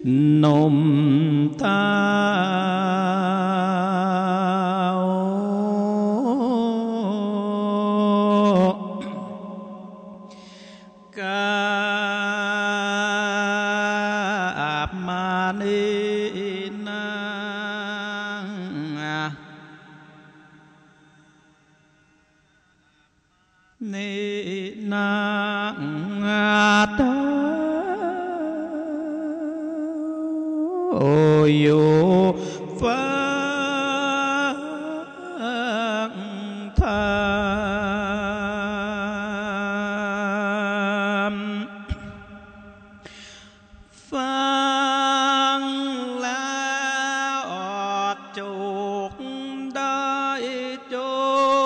นมเท้า อยู่ฟังธรรมฟังแล้วอดจุกได้จุ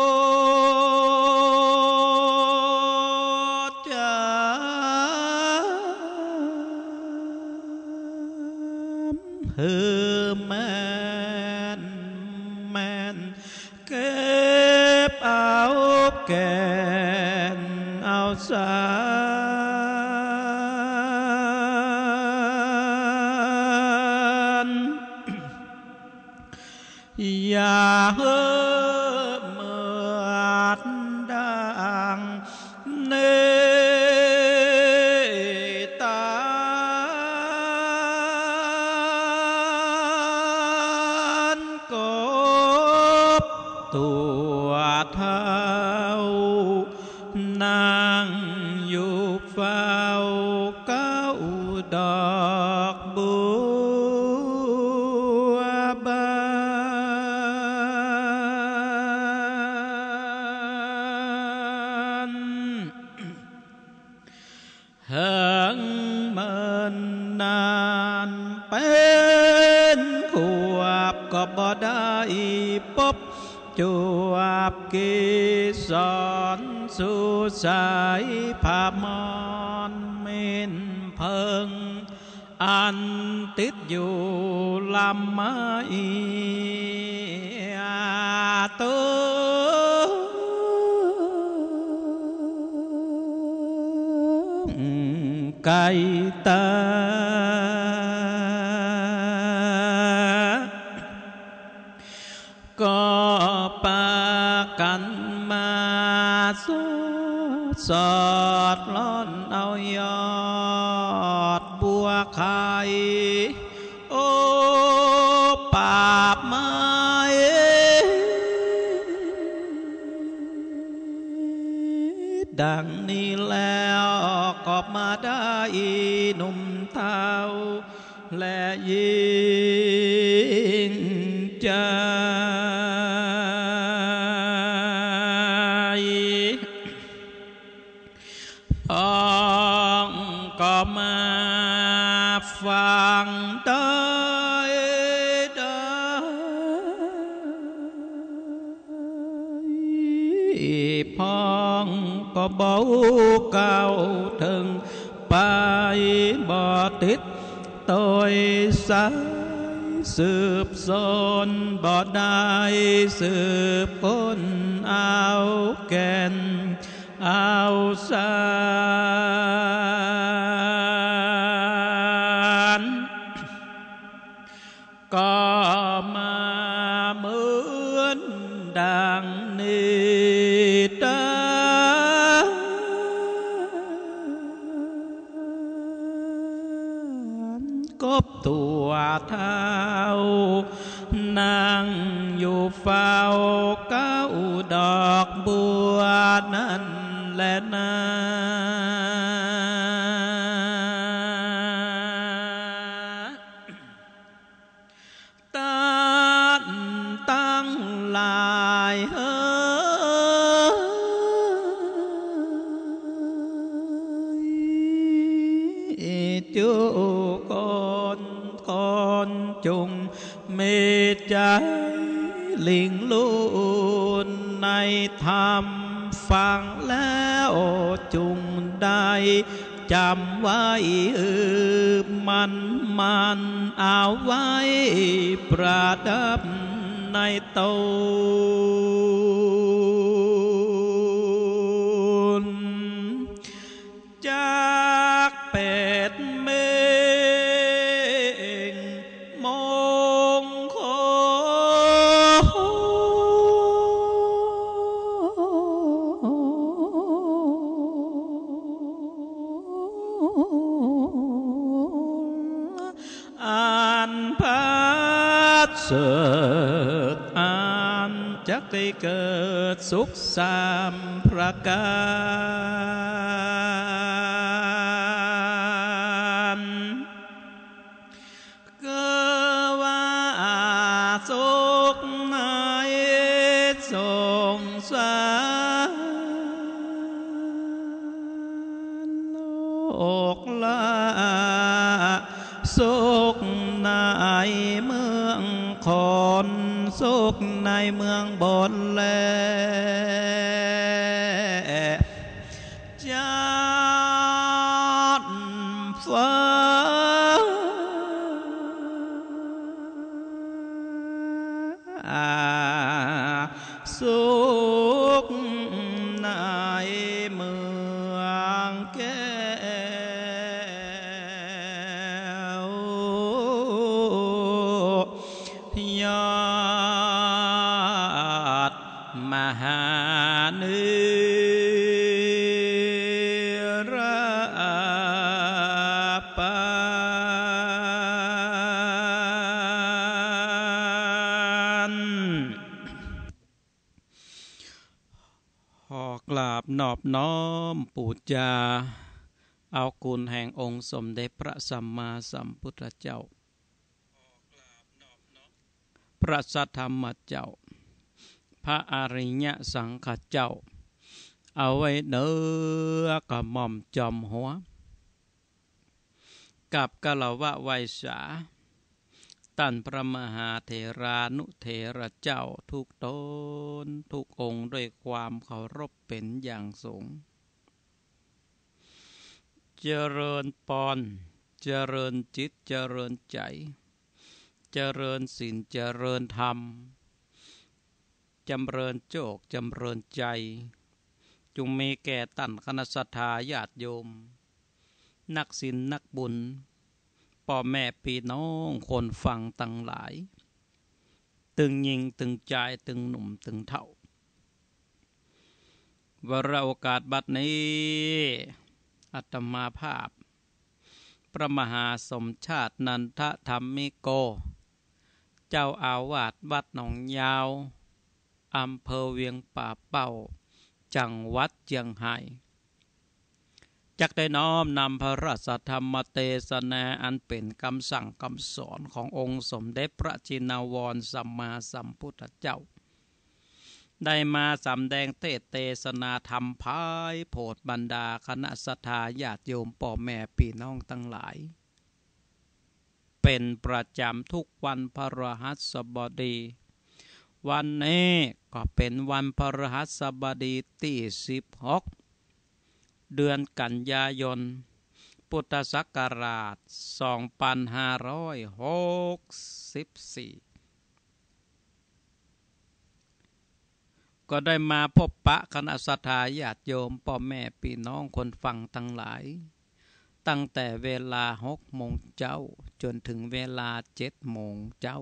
ดจำฮือแม่นเก็บเอาแก่นเอาสารอย่าเฮ้อเมื่อดังเนตากบตัวเท้านางอยู่เฝ้าเก้าดอกบัวบานเหิงเมินนานเป็นขวบก็บ่ได้พบจวบกีสอนสู่สายผามอนเม่นเพิงอันติดอยู่ลำไม้ตัวไก่ตาก็ปากันมาสอดล้อนเอายอดบัวไข่โอ้ปาบไม้ดังนี้แล้วก็มาได้หนุ่มเท้าและยิ่งใจพ้องก็มาฟังได้พ้องก็เบาเก่าถึงไปบ่ติดตัวสายสืบสนบ่ได้สืบคนเอาแก่นเอาสารก็มาเหมือนดังนี้ตากบตัวเท้านางอยู่เฝ้าเก้าดอกบัวนั่นแหละนะตั้งลายจูคนจงเมตใจลิงลุนในธรรมฟังแล้วจุงได้จำไว้มันเอาไว้ประดับในตนจากเป็ดเมเสริฐอานจักได้เกิดสุขสามประการก็ว่าสุขในสงสารโลกละสุขในเมืองคนสุขในเมืองบนแลจัดฟ้าสุขในเมืองแก้วยอดมหาเนืระปานกราบนอบน้อมปูจาเอาคุณแห่งองค์สมเด็จพระสัมมาสัมพุทธเจ้าพระสัทธรรมเจ้าพระอริยสังฆเจ้าเอาไว้เนื้อกระหม่อมจอมหัวกับกะละวะไวสาตันพระมหาเถรานุเถระเจ้าทุกตนทุกองค์ด้วยความเคารพเป็นอย่างสูงเจริญปอนเจริญจิตเจริญใจเจริญศีลเจริญธรรมจำเริญโจกจำเริญใจจงมีแก่ตัณคณะสัทธาญาติโยมนักศีลนักบุญพ่อแม่พี่น้องคนฟังตั้งหลายตึงยิงตึงใจตึงหนุ่มตึงเฒ่าวาระโอกาสบัดนี้อาตมาภาพพระมหาสมชาตินันทธรรมิโกเจ้าอาวาสวัดหนองยาวอำเภอเวียงป่าเป้าจังหวัดเชียงรายจักได้น้อมนำพระราชธรรมเทศนาอันเป็นคำสั่งคำสอนขององค์สมเด็จพระจินวรสัมมาสัมพุทธเจ้าได้มาสำแดงเทศนาธรรมภายโพธบรรดาคณะสัทธาญาติโยมพ่อแม่พี่น้องทั้งหลายเป็นประจำทุกวันพฤหัสบดีวันนี้ก็เป็นวันพฤหัสบดีที่16เดือนกันยายนพุทธศักราช2564ก็ได้มาพบปะคณะสัตยาญาติโยมพ่อแม่พี่น้องคนฟังทั้งหลายตั้งแต่เวลา6 โมงเจ้าจนถึงเวลา7 โมงเจ้า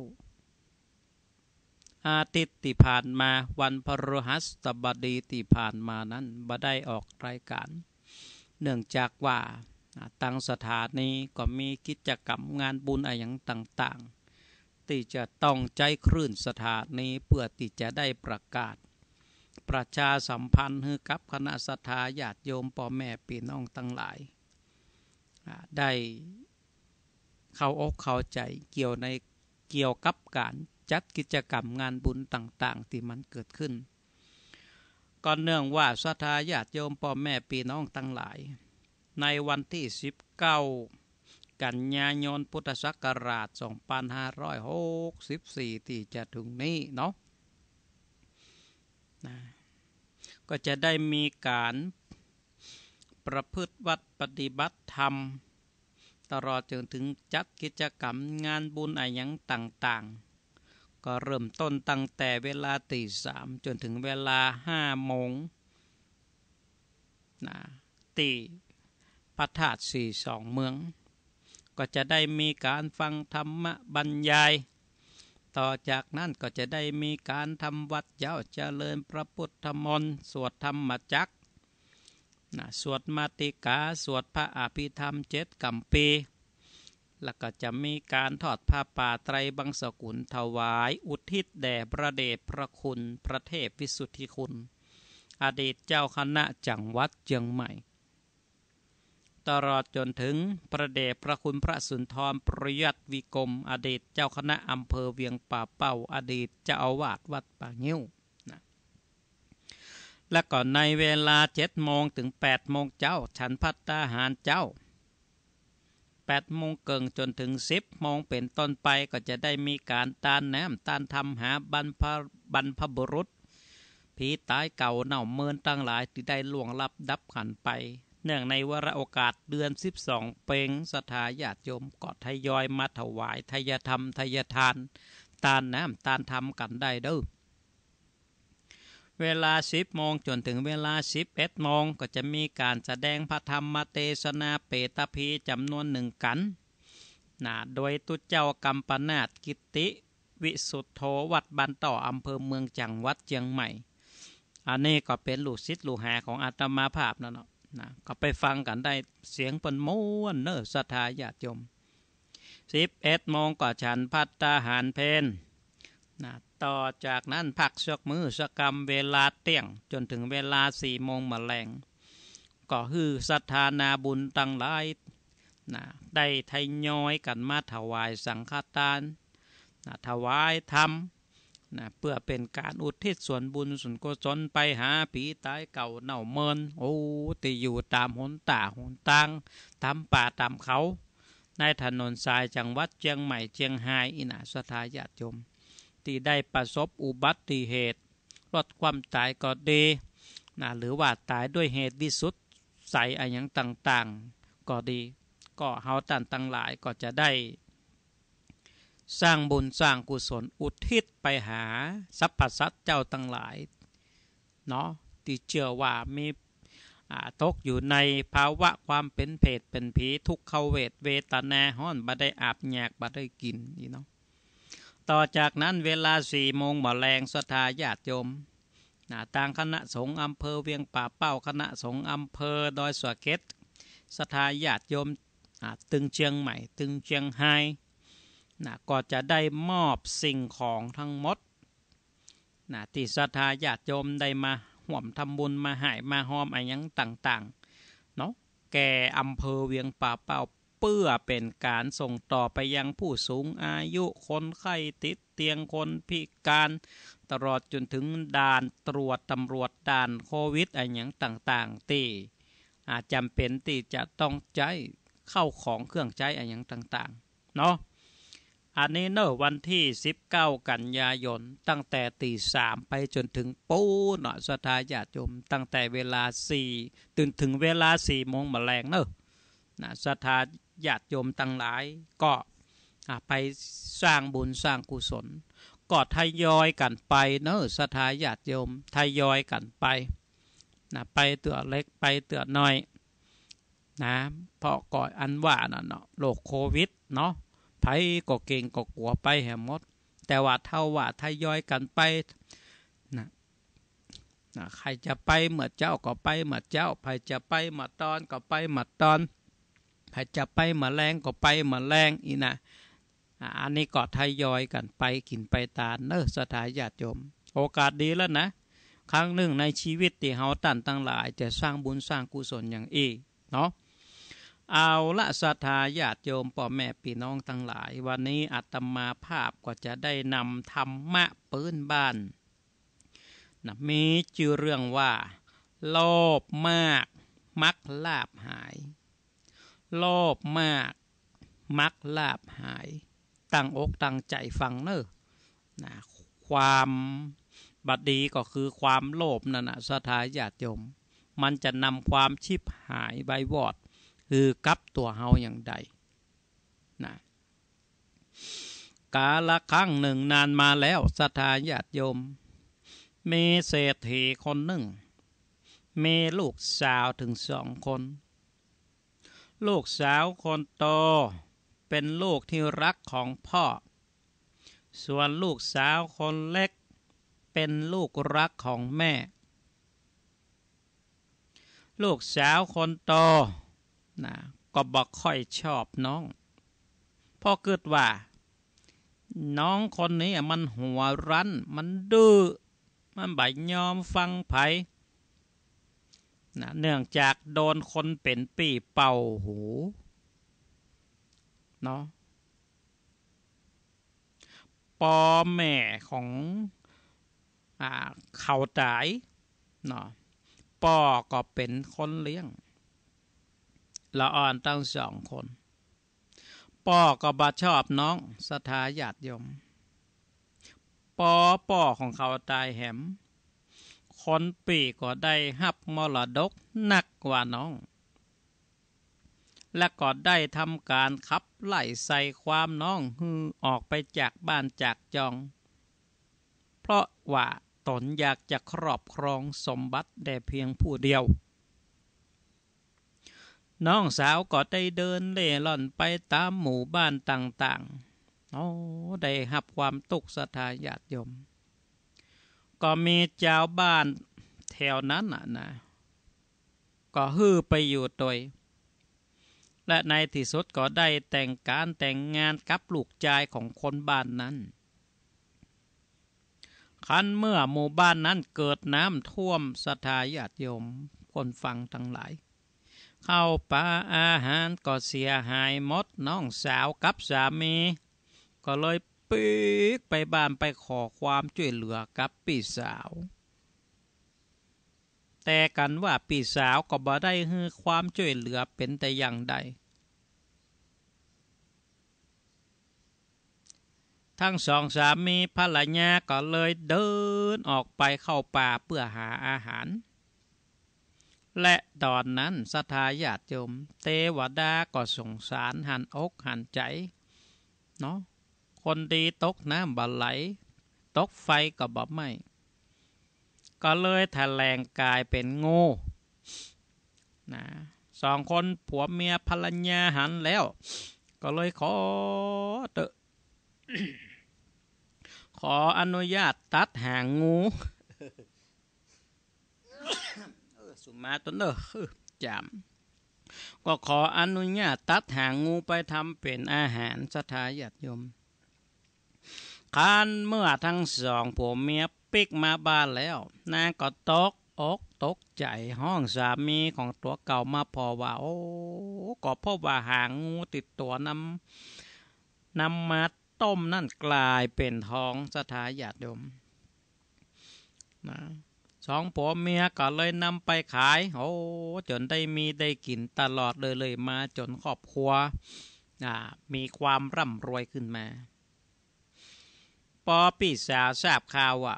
อาทิตย์ที่ผ่านมาวันพฤหัสบดีที่ผ่านมานั้นบ่ได้ออกรายการเนื่องจากว่าตั้งสถานีก็มีกิจกรรมงานบุญอะไรอย่างต่างๆที่จะต้องใจคลื่นสถานีเพื่อที่จะได้ประกาศประชาสัมพันธ์ให้กับคณะสัตยาญาติโยมพ่อแม่พี่น้องทั้งหลายได้เข้าอกเข้าใจเกี่ยวกับการจัดกิจกรรมงานบุญต่างๆที่มันเกิดขึ้นก็เนื่องว่าศรัทธาญาติโยมพ่อแม่พี่น้องทั้งหลายในวันที่19 กันยายนพุทธศักราช2564ที่จะถึงนี้เนาะก็จะได้มีการประพฤติวัดปฏิบัติธรรมตลอดจนถึงจัดกิจกรรมงานบุญอะไรอย่างต่างๆก็เริ่มต้นตั้งแต่เวลาตี 3จนถึงเวลา5 โมงที่พระธาตุ42เมืองก็จะได้มีการฟังธรรมบรรยายต่อจากนั้นก็จะได้มีการทำวัดเจ้าเจริญพระพุทธมนต์สวดธรรมจักรสวดมาติกาสวดพระอภิธรรม7 กัมปีแล้วก็จะมีการทอดผ้าป่าไตรบังสกุลถวายอุทิศแด่พระเดชพระคุณพระเทพวิสุทธิคุณอดีตเจ้าคณะจังหวัดเชียงใหม่ตลอดจนถึงพระเดชพระคุณพระสุนทรประยัติวิกรมอดีตเจ้าคณะอำเภอเวียงป่าเป้าอดีตเจ้าอาวาสวัดป่างิ้วนะและก่อนในเวลา7 โมงถึง8 โมงเจ้าฉันภัตตาหารเจ้า8 โมงเกิงจนถึง10 โมงเป็นต้นไปก็จะได้มีการตานน้ำตานทำหาบรรพบุรุษผีตายเก่าเน่าเมินตั้งหลายที่ได้ล่วงลับดับขันไปเนื่องในวาระโอกาสเดือน12เพ็งศรัทธาญาติโยมก็ทยอยมาถวายทายธรรมทายทานตานน้ำตานธรรมกันได้เด้อเวลา10 โมงจนถึงเวลา11 โมงก็จะมีการแสดงพระธรรมเทศนาเปตภีจำนวน1 กันโดยตุเจ้ากัมปนาถกิติวิสุทโธวัดบ้านต่ออำเภอเมืองจังหวัดเชียงใหม่อันนี้ก็เป็นลูกศิษย์ลูกหาของอาตมาภาพนั่นเนาะก็ไปฟังกันได้เสียงปนม้วนเนอศรัทธาญาติโยม11 โมงก็ฉันภัตตาหารเพลต่อจากนั้นพักสักมื้อสักกรรมเวลาเที่ยงจนถึงเวลา4 โมงมะแรงก็ฮือศรัทธานาบุญตั้งหลายได้ทยอยกันมาถวายสังฆทานถวายธรรมเพื่อเป็นการอุทิศส่วนบุญส่วนกุศลไปหาผีตายเก่าเน่าเมินที่อยู่ตามหนทางตามป่าตามเขาในถนนสายจังหวัดเชียงใหม่เชียงรายศรัทธาญาติโยมที่ได้ประสบอุบัติเหตุลดความตายก็ดีหรือว่าตายด้วยเหตุวิสุทธิ์ใสอะไรอย่างต่างๆก็ดีก็เฮาตั้งหลายก็จะได้สร้างบุญสร้างกุศลอุทิศไปหาสรรพสัตว์เจ้าตั้งหลายเนาะที่เชื่อว่ามีตกอยู่ในภาวะความเป็นเพศเป็นผีทุกขเวทเวทนาห้อนบ่ได้อาบแยกบ่ได้กินเนาะต่อจากนั้นเวลา4 โมงมะแรงศรัทธาญาติโยมต่างคณะสงฆ์อำเภอเวียงป่าเป้าคณะสงฆ์อำเภอดอยสะเก็ดศรัทธาญาติโยมตึงเชียงใหม่ตึงเชียงไฮ้ก็จะได้มอบสิ่งของทั้งหมดที่ศรัทธาญาติโยมได้มาห่วมทำบุญมาให้มาหอมอะไรอย่างต่างๆเนาะแก่อำเภอเวียงป่าเป้าเพื่อเป็นการส่งต่อไปยังผู้สูงอายุคนไข้ติดเตียงคนพิการตลอดจนถึงด่านตรวจตำรวจด่านโควิดอะไรอย่างต่างๆที่จำเป็นที่จะต้องใช้เข้าของเครื่องใช้อะไรอย่างต่างๆเนาะอันนี้วันที่19 กันยายนตั้งแต่ตี 3ไปจนถึงปูเนาะศรัทธาญาติโยมตั้งแต่เวลา4ถึงเวลา4 โมงมะแรงศรัทธาญาติโยมตั้งหลายก็ไปสร้างบุญสร้างกุศลก็ทยอยกันไปศรัทธาญาติโยมทยอยกันไปไปเตือเล็กไปเตือน้อยเพราะก่อนอันว่าเนาะโรคโควิดเนาะไผก็เก่งก็กลัวไปแหมดแต่ว่าเท่าว่าทยอยกันไปใครจะไปเมื่อเจ้าก็ไปเมื่อเจ้าใครจะไปเมื่อตอนก็ไปเมื่อตอนใครจะไปเมื่อแรงก็ไปเมื่อแรงอันนี้ก็ทยอยกันไปกินไปตาศรัทธาญาติโยมโอกาสดีแล้วนะครั้งหนึ่งในชีวิตที่เฮาตั้งหลายจะสร้างบุญสร้างกุศลอย่างเนาะเอาละศรัทธาญาติโยมพ่อแม่พี่น้องทั้งหลายวันนี้อาตมาภาพก็จะได้นำธรรมะปื้นบ้านมีชื่อเรื่องว่าโลภมากมักลาภหายโลภมากมักลาภหายตั้งอกตั้งใจฟังความบดีก็คือความโลภนั่นศรัทธาญาติโยมมันจะนำความชิบหายใบวอดคือกับตัวเฮาอย่างใดกาลครั้งหนึ่งนานมาแล้วศรัทธาญาติโยมมีเศรษฐีคนหนึ่งมีลูกสาวถึง2 คนลูกสาวคนโตเป็นลูกที่รักของพ่อส่วนลูกสาวคนเล็กเป็นลูกรักของแม่ลูกสาวคนโตก็บอกค่อยชอบน้องอเกิดว่าน้องคนนี้มันหัวรั้นมันดื้อมันบ่ยอมฟังไผนะเนื่องจากโดนคนเป็นปี่เป่าหูเนาะปอแม่ของเขาตายเนาะปอก็เป็นคนเลี้ยงละอ่อนตั้งสองคนปอก็บ่ชอบน้องศรัทธาญาติโยมปอของเขาตายแหมคนปี่ก็ได้รับมรดกหนักกว่าน้องและก็ได้ทำการขับไล่ใส่ความน้องออกไปจากบ้านจากจองเพราะว่าตนอยากจะครอบครองสมบัติแต่เพียงผู้เดียวน้องสาวก็ได้เดินเล่ร่อนไปตามหมู่บ้านต่างๆได้รับความตุกข์ศรัทธาญาติโยมก็มีเจ้าบ้านแถวนั้นนะก็ฮือไปอยู่ตัวและในที่สุดก็ได้แต่งงานกับลูกชายของคนบ้านนั้นคันเมื่อหมู่บ้านนั้นเกิดน้ำท่วมศรัทธาญาติโยมคนฟังทั้งหลายข้าวปลาอาหารก็เสียหายหมดน้องสาวกับสามีก็เลยปีกไปบ้านไปขอความช่วยเหลือกับพี่สาวแต่กันว่าพี่สาวก็บ่ได้ให้ความช่วยเหลือเป็นแต่อย่างใดทั้งสองสามีภรรยาก็เลยเดินออกไปเข้าป่าเพื่อหาอาหารและตอนนั้นศรัทธาญาติโยมเทวดาก็สงสารหันอกหันใจเนาะคนดีตกน้ำบ่ไหลตกไฟก็บ่ไหม้ก็เลยแถลงกายเป็นงูนะสองคนผัวเมียภรรยาหันแล้วก็เลยขออนุญาตตัดหางงูสุมาตนเด้อจามก็ขออนุญาตตัดหางงูไปทำเป็นอาหารศรัทธาญาติโยมคันเมื่อทั้งสองผัวเมียปิกมาบ้านแล้วนางก็ตกอกตกใจห้องสามีของตัวเก่ามาพอว่าก็เพราะว่าหางงูติดตัวนำมาต้มนั่นกลายเป็นทองศรัทธาญาติโยมนะสองผัวเมียก็เลยนำไปขายจนได้กินตลอดเลยมาจนครอบครัวมีความร่ำรวยขึ้นมาพอพี่สาวทราบข่าวว่า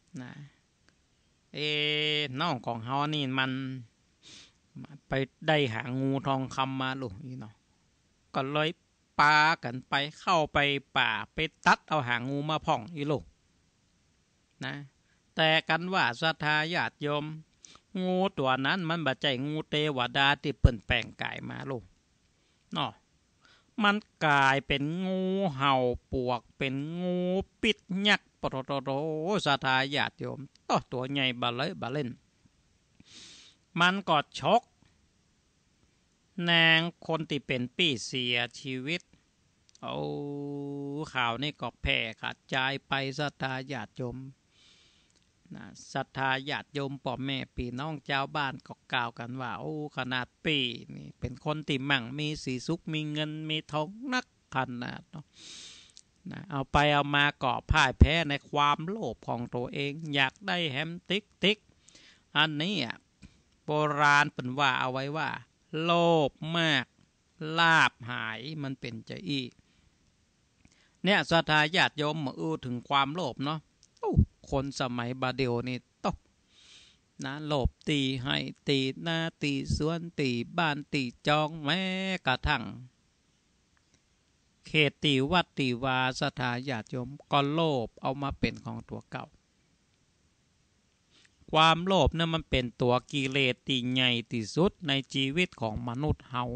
น้องของเฮานี่มันไปได้หางูทองคำมาลูกนี่เนาะก็เลยปากันไปเข้าไปป่าไปตัดเอาหางงูมาพ่องอีลูกนะแต่กันว่าศรัทธาญาติโยมงูตัวนั้นมันบ่ใช่งูเทวดาที่เปิ้นแปลงกายมาลูกเนาะมันกลายเป็นงูเห่าปวกเป็นงูปิดยักษ์ปโตศรัทธาญาติโยมตัวใหญ่บะเล่นมันก็ชกนางคนที่เป็นปี่เสียชีวิตข่าวนี่ก็แพร่กระจายไปศรัทธาญาติโยมศรัทธาญาติโยมพ่อแม่พี่น้องเจ้าบ้านก็กล่าวกันว่าขนาดปี่นี่เป็นคนที่มั่งมีสีสุขมีเงินมีทองนักขนาดเนาะเอาไปเอามาก่อพ่ายแพ้ในความโลภของตัวเองอยากได้แฮมติ๊กอันนี้โบราณเป็นว่าเอาไว้ว่าโลภมากลาภหายมันเป็นใจอีเนี่ยศรัทธาญาติโยมมาถึงความโลภเนาะคนสมัยบาเดียวนี่โลภตีให้ตีหน้าตีสวนตีบ้านตีจองแม้กระทั่งเขตตีวัดตีวาศรัทธาญาติโยมก็โลภเอามาเป็นของตัวเก่าความโลภนั้นมันเป็นตัวกิเลสที่ใหญ่ที่สุดในชีวิตของมนุษย์เฮา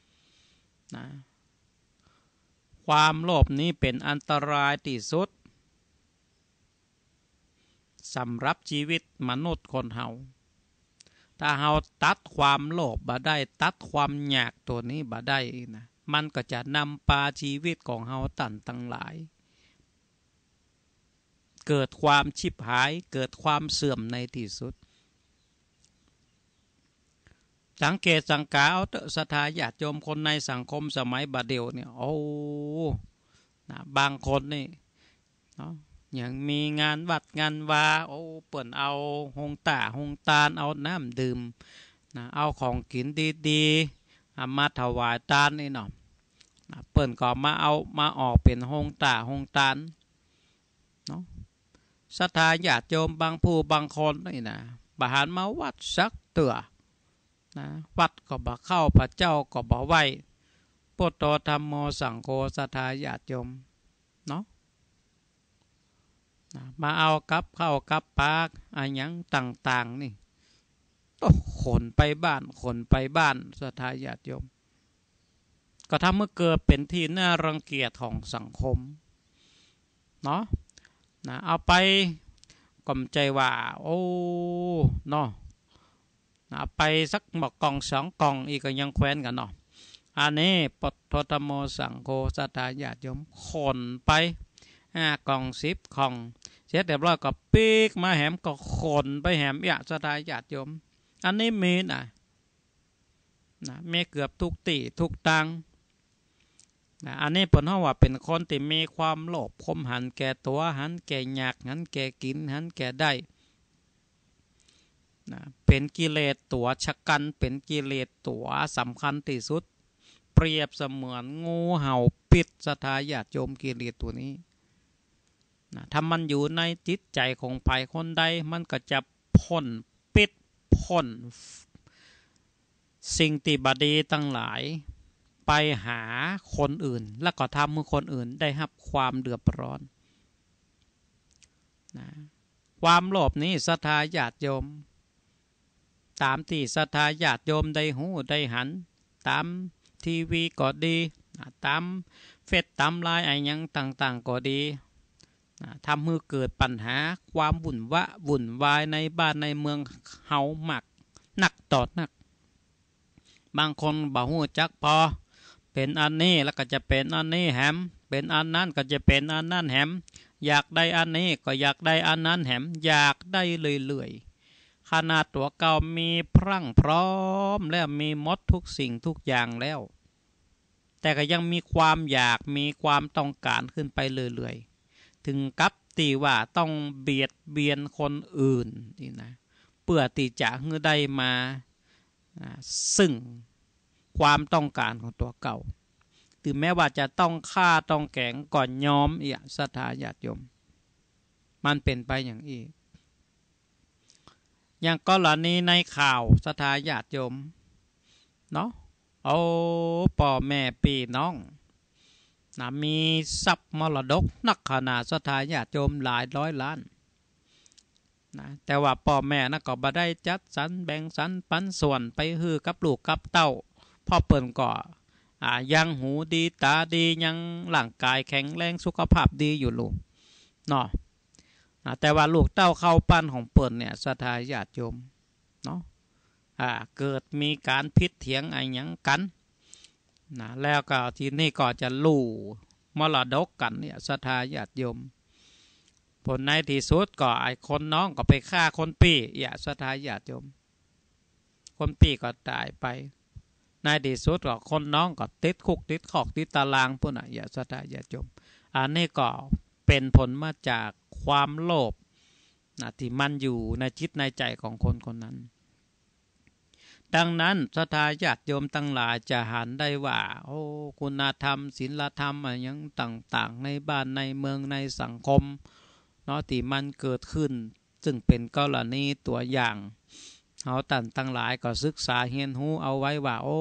ความโลภนี้เป็นอันตรายที่สุดสำหรับชีวิตมนุษย์คนเฮาถ้าเฮาตัดความโลภบ่ได้ตัดความอยากตัวนี้บ่ได้นะมันก็จะนำพาชีวิตของเฮาตันทั้งหลายเกิดความชิบหายเกิดความเสื่อมในที่สุดสังเกตสังกาเอาเถอะศรัทธาญาติโยมคนในสังคมสมัยบัดเดียวเนี่ยโอ้นะบางคนนี่เนาะอย่างมีงานวัดงานวาโอ้เปิ่นเอาหงตาหงตาลเอาน้ำดื่มนะเอาของกินดีๆมาถวายทานนี่เนาะนะเปิ่นก็มาเอามาออกเป็นหงตาหงตาลเนาะศรัทธาญาติโยมบางผู้บางคนนี่นะบาหารมาวัดสักเตือนะวัดก็บ่เข้าพระเจ้าก็บ่ไหวพุทโธธัมโมสังโฆศรัทธาญาติโยมเนาะมาเอากับเข้ากับปากอะไรอย่างต่างๆนี่ต้องขนไปบ้านขนไปบ้านศรัทธาญาติโยมก็ทำเมื่อเกิดเป็นที่น่ารังเกียจของสังคมเนาะนะเอาไปกำใจว่าโอ้เนาะนะไปสักหมอกกล่องสองกล่องอีกก็ยังแคว้นกันเนาะอันนี้พุทโธธัมโมสังโฆศรัทธาญาติโยมขนไป5 กล่อง10 กล่องเสร็จเรียบร้อยก็ปีกมาแหมก็ขนไปแหมศรัทธาญาติโยมอันนี้มีนะมีเกือบทุกตีทุกตังอันนี้ผลว่าเป็นคนที่มีความโลภคมหันแก่ตัวหันแก่อยากหันแก่กินหันแก่ได้เป็นกิเลสตัวชะกันเป็นกิเลสตัวสำคัญที่สุดเปรียบเสมือนงูเห่าปิดศรัทธาญาติโยมกิเลสตัวนี้ถ้ามันอยู่ในจิตใจของใครคนใดมันก็จะพ่นปิดพ่นสิ่งที่บดีตั้งหลายไปหาคนอื่นแล้วก็ทำให้คนอื่นได้รับความเดือดร้อนความโลภนี้ศรัทธาญาติโยมตามที่ศรัทธาญาติโยมได้หูได้หันตามทีวีก็ดีตามเฟซตามไลน์อะไรอย่างต่างๆก็ดีทำให้เกิดปัญหาความวุ่นวายในบ้านในเมืองเฮาหมักหนักต่อหนักบางคนบ่ฮู้จักพอเป็นอันนี้แล้วก็จะเป็นอันนี้แหมเป็นอันนั้นก็จะเป็นอันนั้นแหมอยากได้อันนี้ก็อยากได้อันนั้นแหมอยากได้เรื่อยๆขนาดตัวเก่ามีพรั่งพร้อมแล้วมีหมดทุกสิ่งทุกอย่างแล้วแต่ก็ยังมีความอยากมีความต้องการขึ้นไปเรื่อยๆถึงกับตีว่าต้องเบียดเบียนคนอื่นนี่นะเพื่อที่จะให้ได้มาซึ่งความต้องการของตัวเก่าถึงแม้ว่าจะต้องฆ่าต้องแกงก่อนยอมศรัทธาญาติโยมมันเป็นไปอย่างนี้อย่างกรณีในข่าวศรัทธาญาติโยมเนาะโอ้พ่อแม่พี่น้องมีทรัพย์มรดกนักขนาดศรัทธาญาติโยมหลายร้อยล้านแต่ว่าพ่อแม่ก็บ่ได้จัดสรรแบ่งสรรปันส่วนไปฮือกับลูกกับเต้าพ่อเปิ้นก็ยังหูดีตาดียังร่างกายแข็งแรงสุขภาพดีอยู่ลูกเนาะแต่ว่าลูกเต้าเข้าปั้นของเปิ้นเนี่ยศรัทธาญาติโยมเนาะเกิดมีการพิษเถียงอะไรหยังกันแล้วก็ทีนี้ก็จะลู่มรดกกันเนี่ยศรัทธาญาติโยมผลในที่สุดก็ไอ้คนน้องก็ไปฆ่าคนพี่ศรัทธาญาติโยมคนพี่ก็ตายไปในที่สุดก็คนน้องก็ติดคุกติดขอกติดตารางพุ่นศรัทธาญาติโยมอันนี้ก็เป็นผลมาจากความโลภที่มันอยู่ในจิตในใจของคนคนนั้นดังนั้นศรัทธาญาติโยมทั้งหลายจะหันได้ว่าโอ้คุณธรรมศีลธรรมอะไรอย่างต่างๆในบ้านในเมืองในสังคมเนาะที่มันเกิดขึ้นซึ่งเป็นกรณีตัวอย่างเฮาตั้งหลายก็ศึกษาเรียนรู้เอาไว้ว่าโอ้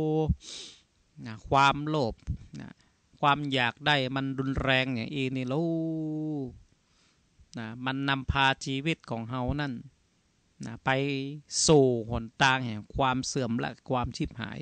ความโลภความอยากได้มันรุนแรงอย่างอีนี่ลูกมันนำพาชีวิตของเฮานั่นไปสู่หนทางแห่งความเสื่อมและความชิบหาย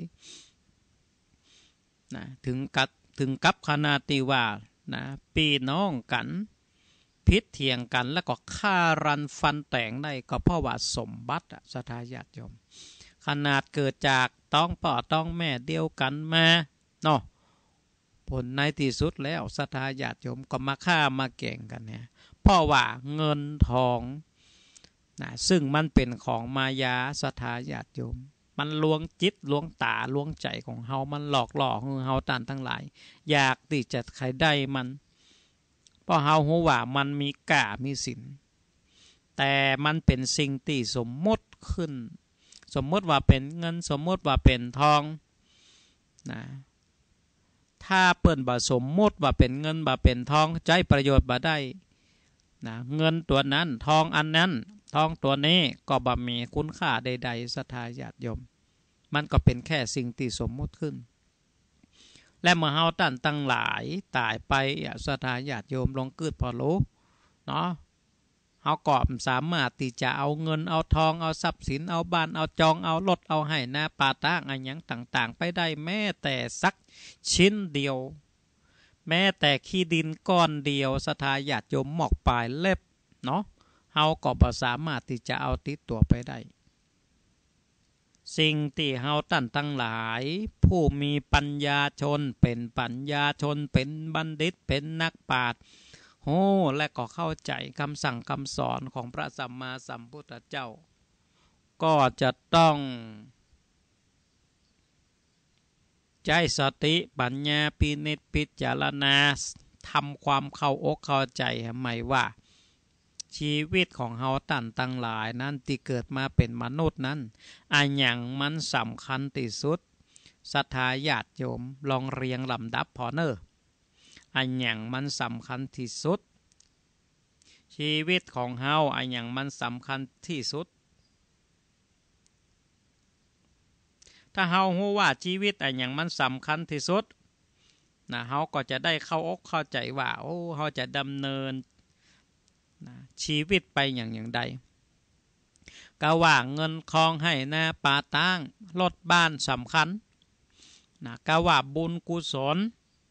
ถึงกับขนาดที่ว่าพี่น้องกันพิษเถียงกันแล้วก็ฆ่ารันฟันแตงได้ก็เพราะว่าสมบัติศรัทธาญาติโยมขนาดเกิดจากต้องพ่อต้องแม่เดียวกันมาเนาะผลในที่สุดแล้วศรัทธาญาติโยมก็มาฆ่ามาแก่งกันเนี่ยเพราะว่าเงินทองนะซึ่งมันเป็นของมายาศรัทธาญาติโยมมันลวงจิตลวงตาลวงใจของเฮามันหลอกล่อให้เฮาต้านทั้งหลายอยากที่จะใครได้มันเพราะเฮาฮู้ว่ามันมีก่ามีสินแต่มันเป็นสิ่งที่สมมติขึ้นสมมติว่าเป็นเงินสมมติว่าเป็นทองนะถ้าเปิ้นบ่สมมติว่าเป็นเงินบ่เป็นทองใจประโยชน์บ่ได้นะเงินตัวนั้นทองอันนั้นทองตัวนี้ก็บ่มีคุณค่าใดๆศรัทธาญาติโยมมันก็เป็นแค่สิ่งที่สมมติขึ้นและเมื่อเฮาท่านตั้งหลายตายไปศรัทธาญาติโยมลองเกิดพอรู้เนาะเฮาก็สามารถที่จะเอาเงินเอาทองเอาทรัพย์สินเอาบ้านเอาจองเอารถเอาให้นาปาตางอันหยังต่างๆไปได้แม้แต่สักชิ้นเดียวแม้แต่ขี้ดินก้อนเดียวศรัทธาญาติโยมหมอกปลายเล็บเนาะเฮาก็บ่สามารถที่จะเอาติดตัวไปได้สิ่งที่เฮาตั้งหลายผู้มีปัญญาชนเป็นปัญญาชนเป็นบัณฑิตเป็นนักปราชญ์โหและก็เข้าใจคำสั่งคำสอนของพระสัมมาสัมพุทธเจ้าก็จะต้องใจสติปัญญาพินิจพิจารณาทำความเข้าอกเข้าใจให้ไหมว่าชีวิตของเฮาตั้งหลายนั้นที่เกิดมาเป็นมนุษย์นั้นอันหยังมันสำคัญที่สุดศรัทธาญาติโยมลองเรียงลำดับพอเนออันหยังมันสำคัญที่สุดชีวิตของเฮาอันหยังมันสำคัญที่สุดถ้าเฮารู้ว่าชีวิตอันหยังมันสำคัญที่สุดนะเฮาก็จะได้เข้าอกเข้าใจว่าโอ้เฮาจะดำเนินชีวิตไปอย่างใดก็ว่าเงินทองให้นาปาตางรถบ้านสำคัญนะก็ว่าบุญกุศล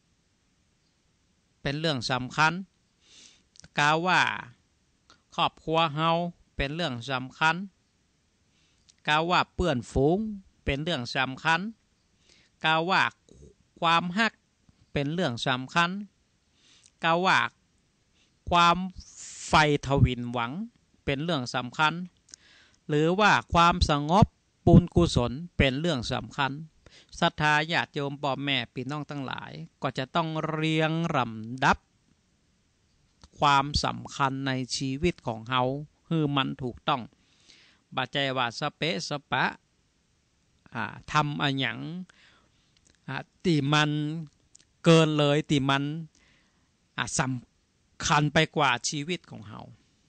เป็นเรื่องสำคัญก็ว่าครอบครัวเฮาเป็นเรื่องสำคัญก็ว่าเปื้อนฝูงเป็นเรื่องสำคัญก็ว่าความฮักเป็นเรื่องสำคัญก็ว่าความไฟทวินหวังเป็นเรื่องสำคัญหรือว่าความสงบบุญกุศลเป็นเรื่องสำคัญศรัทธาญาติโยมพ่อแม่พี่น้องทั้งหลายก็จะต้องเรียงลำดับความสำคัญในชีวิตของเฮาคือมันถูกต้องบ่ใจว่าสเปะสปะทำอันหยังที่มันเกินเลยที่มันสำคัญไปกว่าชีวิตของเฮา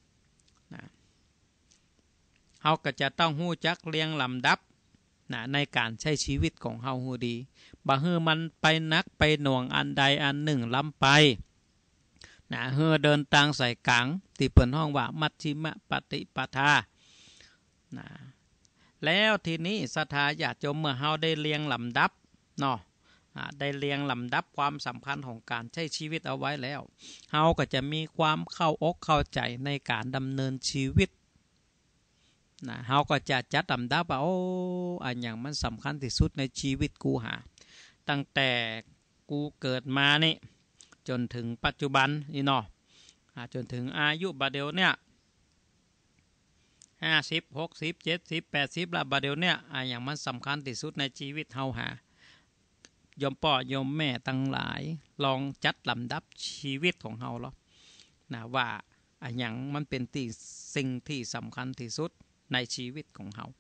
เฮาก็จะต้องรู้จักเรียงลำดับในการใช้ชีวิตของเฮาฮู้ดีบ่ฮื้อมันไปนักไปหน่วงอันใดอันหนึ่งล้ำไปเฮือเดินทางสายกลางที่เปิ้นฮ้องว่ามัชฌิมปฏิปทาแล้วทีนี้ศรัทธาญาติโยมเมื่อเฮาได้เรียงลำดับเนาะได้เรียงลำดับความสำคัญของการใช้ชีวิตเอาไว้แล้วเฮาก็จะมีความเข้าอกเข้าใจในการดำเนินชีวิตเฮาก็จะจัดลำดับว่าโอ้อันอย่างมันสำคัญที่สุดในชีวิตกูตั้งแต่กูเกิดมานี่จนถึงปัจจุบันนี่เนาะจนถึงอายุบัดเดี๋ยวเนี่ย50 60 70 80ละบัดเดี๋ยวเนี่ยอย่างมันสำคัญที่สุดในชีวิตเฮาโยมพ่อโยมแม่ทั้งหลายลองจัดลำดับชีวิตของเฮาหรอว่าอย่างมันเป็นสิ่งที่สำคัญที่สุดในชีวิตของเฮา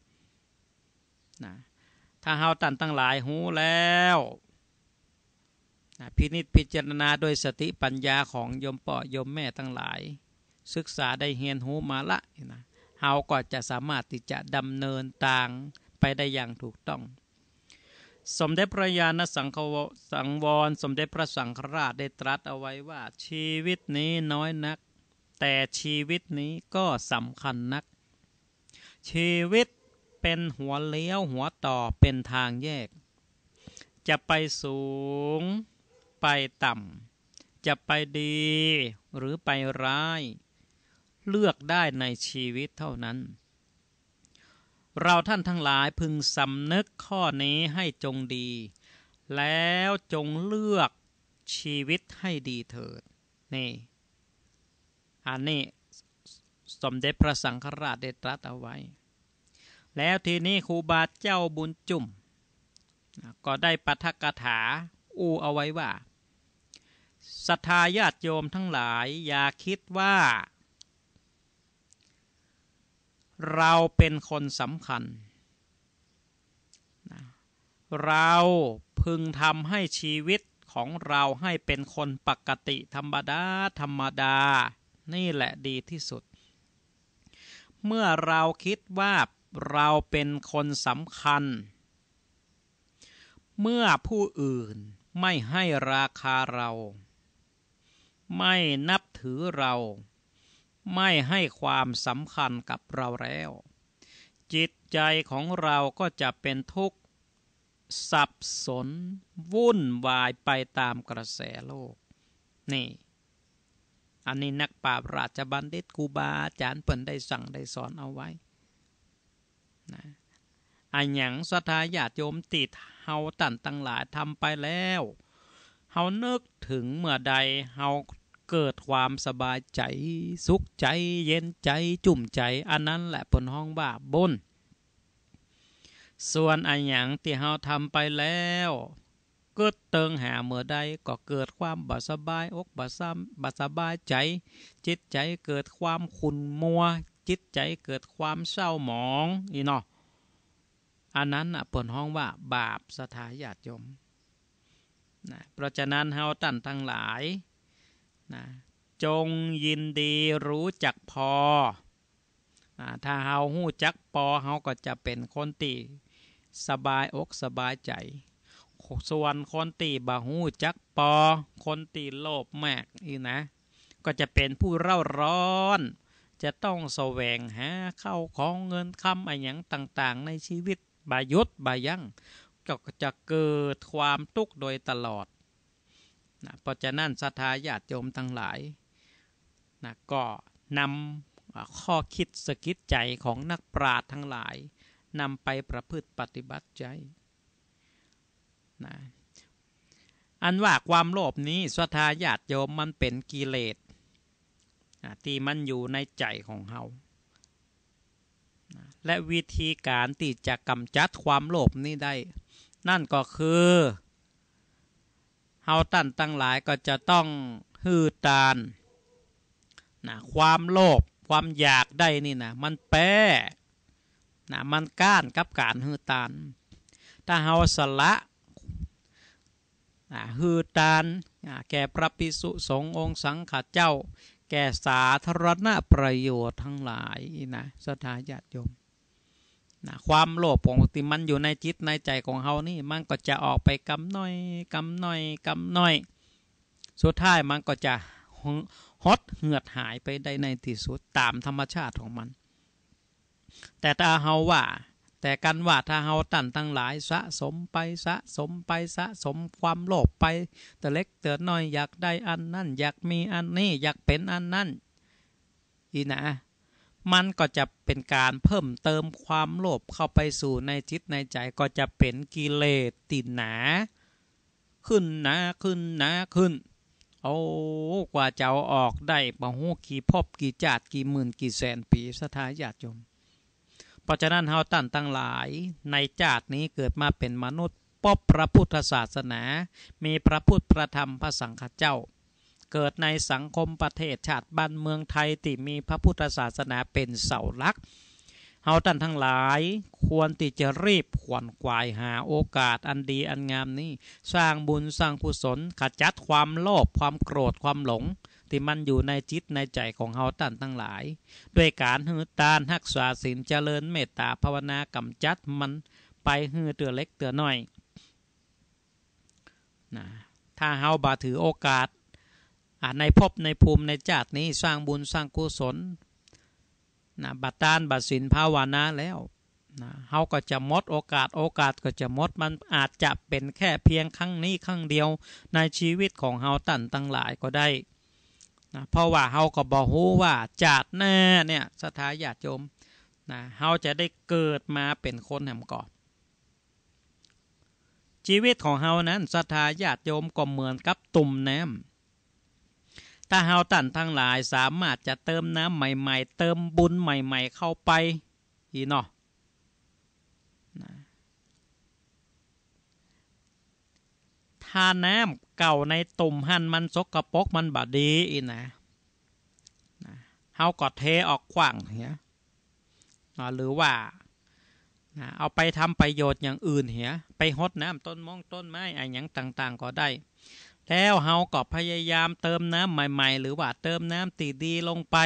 ถ้าเฮาตั้งหลายหูแล้วพินิจพิจารณาโดยสติปัญญาของโยมพ่อโยมแม่ทั้งหลายศึกษาได้เรียนรู้มาละเฮาก็จะสามารถที่จะดำเนินทางไปได้อย่างถูกต้องสมเด็จพระญาณสังวรสมเด็จพระสังฆราชได้ตรัสเอาไว้ว่าชีวิตนี้น้อยนักแต่ชีวิตนี้ก็สำคัญนักชีวิตเป็นหัวเลี้ยวหัวต่อเป็นทางแยกจะไปสูงไปต่ำจะไปดีหรือไปร้ายเลือกได้ในชีวิตเท่านั้นเราท่านทั้งหลายพึงสำนึกข้อนี้ให้จงดีแล้วจงเลือกชีวิตให้ดีเถิดนี่อันนี้สมเด็จพระสังฆราชได้ตรัสเอาไว้แล้วทีนี้ครูบาเจ้าบุญจุ่มก็ได้ปาฐกถาเอาไว้ว่าศรัทธาญาติโยมทั้งหลายอย่าคิดว่าเราเป็นคนสำคัญเราพึงทำให้ชีวิตของเราให้เป็นคนปกติธรรมดานี่แหละดีที่สุดเมื่อเราคิดว่าเราเป็นคนสำคัญเมื่อผู้อื่นไม่ให้ราคาเราไม่นับถือเราไม่ให้ความสำคัญกับเราแล้วจิตใจของเราก็จะเป็นทุกข์สับสนวุ่นวายไปตามกระแสโลกนี่อันนี้นักปราชญ์ราชบัณฑิตครูบาอาจารย์เพิ่นได้สั่งได้สอนเอาไว้นะอันหยังศรัทธาญาติโยมติดเฮาตั้งหลายทำไปแล้วเฮานึกถึงเมื่อใดเฮาเกิดความสบายใจสุขใจเย็นใจจุ่มใจอันนั้นแหละเพิ่นฮ้องว่าบุญส่วนอันหยังที่เฮาทำไปแล้วเกิดเติงหาเมื่อใดก็เกิดความบ่สบายอกบ่สบายใจจิตใจเกิดความขุ่นมัวจิตใจเกิดความเศร้าหมองอีเนาะอันนั้นน่ะเพิ่นฮ้องว่าบาปศรัทธาญาติโยมนะเพราะฉะนั้นเฮาทั้งหลายนะจงยินดีรู้จักพอถ้าเฮาฮู้จักพอเฮาก็จะเป็นคนที่สบายอกสบายใจส่วนคนที่บ่ฮู้จักพอคนที่โลภมากอีนะก็จะเป็นผู้เร่าร้อนจะต้องแสวงหาเข้าของเงินคำอะไรอย่างต่างๆในชีวิตบ่หยุดบ่ยั้งก็จะเกิดความทุกข์โดยตลอดนะเพราะฉะนั้นศรัทธาญาติโยมทั้งหลายนะก็นำข้อคิดสกิดใจของนักปราชญ์ทั้งหลายนำไปประพฤติปฏิบัติใจนะอันว่าความโลภนี้ศรัทธาญาติโยมมันเป็นกิเลสที่มันอยู่ในใจของเฮาและวิธีการที่จะกำจัดความโลภนี้ได้นั่นก็คือเฮาตั้งหลายก็จะต้องฮือตานความโลภความอยากได้นี่นะมันแปรมันก้านกับการฮือตานถ้าเฮาสละฮือตานแก่พระภิกษุสงฆ์องค์สังฆเจ้าแก่สาธารณประโยชน์ทั้งหลายนะศรัทธาญาติโยมความโลภของที่มันอยู่ในจิตในใจของเฮานี่มันก็จะออกไปกำน้อยสุดท้ายมันก็จะหดเหือดหายไปได้ในที่สุดตามธรรมชาติของมันแต่ถ้าเฮาว่าแต่กันว่าถ้าเฮาตั้งหลายสะสมไปสะสมความโลภไปแต่เล็กแต่น้อยอยากได้อันนั้นอยากมีอันนี้อยากเป็นอันนั้นอีนะมันก็จะเป็นการเพิ่มเติมความโลภเข้าไปสู่ในจิตในใจก็จะเป็นกิเลสติดหนาขึ้นโอ้กว่าจะเอาออกได้บ่ฮู้กี่ภพกี่ชาติกี่หมื่นกี่แสนปีศรัทธาญาติโยมเพราะฉะนั้นเฮาตั้งหลายในชาตินี้เกิดมาเป็นมนุษย์พบพระพุทธศาสนามีพระพุทธพระธรรมพระสังฆเจ้าเกิดในสังคมประเทศชาติบ้านเมืองไทยที่มีพระพุทธศาสนาเป็นเสาหลักเฮาทั้งหลายควรที่จะรีบขวนขวายหาโอกาสอันดีอันงามนี้สร้างบุญสร้างกุศลขจัดความโลภความโกรธความหลงที่มันอยู่ในจิตในใจของเฮาทั้งหลายด้วยการหือตานรักษาศีลเจริญเมตตาภาวนากำจัดมันไปหือเตือเล็กเตือน้อยถ้าเฮาบ่ถือโอกาสในภพในภูมิในชาตินี้สร้างบุญสร้างกุศลบัดตานบัดศีลภาวนาแล้วเฮาก็จะหมดโอกาสก็จะหมดมันอาจจะเป็นแค่เพียงครั้งนี้ครั้งเดียวในชีวิตของเฮาตั้งหลายก็ได้เพราะว่าเฮาก็บ่ฮู้ว่าชาติหน้าเนี่ยศรัทธาญาติโยมเฮาจะได้เกิดมาเป็นคนแห่งก่อชีวิตของเฮานั้นศรัทธาญาติโยมก็เหมือนกับตุ่มน้ำถ้าเฮาท่านทั้งหลายสามารถจะเติมน้ำใหม่ๆเติมบุญใหม่ๆเข้าไปอีเนาะถ้าน้ำเก่าในตุ่มหั่นมันสกปรกมันบาดดีอีนะเฮาก็เทออกขว้างเหี้ยหรือว่าเอาไปทำประโยชน์อย่างอื่นเหี้ยไปรดน้ำต้นไม้อะไรอย่างต่างๆก็ได้แล้วเฮาก็พยายามเติมน้ำใหม่ๆหรือว่าเติมน้ำตีดีลงไป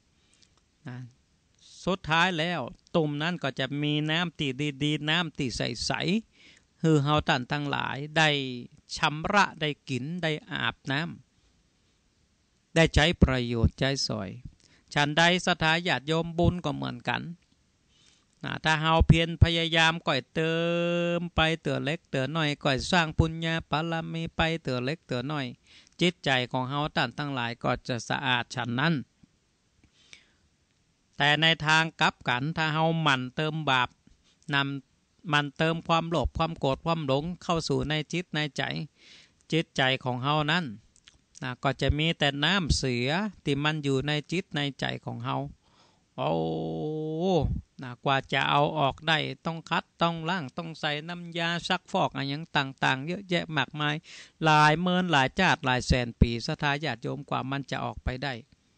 สุดท้ายแล้วตุ่มนั้นก็จะมีน้ำตีดีๆน้ำตีใสๆคือเฮาท่านทั้งหลายได้ชำระได้กินได้อาบน้ำได้ใช้ประโยชน์ใช้สอยฉันใดศรัทธาญาติโยมบุญก็เหมือนกันถ้าเฮาเพียรพยายามก่อยเติมไปเตือเล็กเตือน้อยก่อยสร้างปุญญาบารมีไปเตือเล็กเตือน้อยจิตใจของเฮาท่านทั้งหลายก็จะสะอาดฉันนั้นแต่ในทางกลับกันถ้าเฮาหมั่นเติมบาปมันเติมความโลภความโกรธความหลงเข้าสู่ในจิตในใจจิตใจของเฮานั้นก็จะมีแต่น้ำเสียที่มันอยู่ในจิตในใจของเฮากว่าจะเอาออกได้ต้องคัดต้องล้างต้องใส่น้ำยาซักฟอกอะไรอย่างต่างๆเยอะแยะมากมายหลายหมื่นหลายจาดหลายแสนปีศรัทธาญาติโยมกว่ามันจะออกไปได้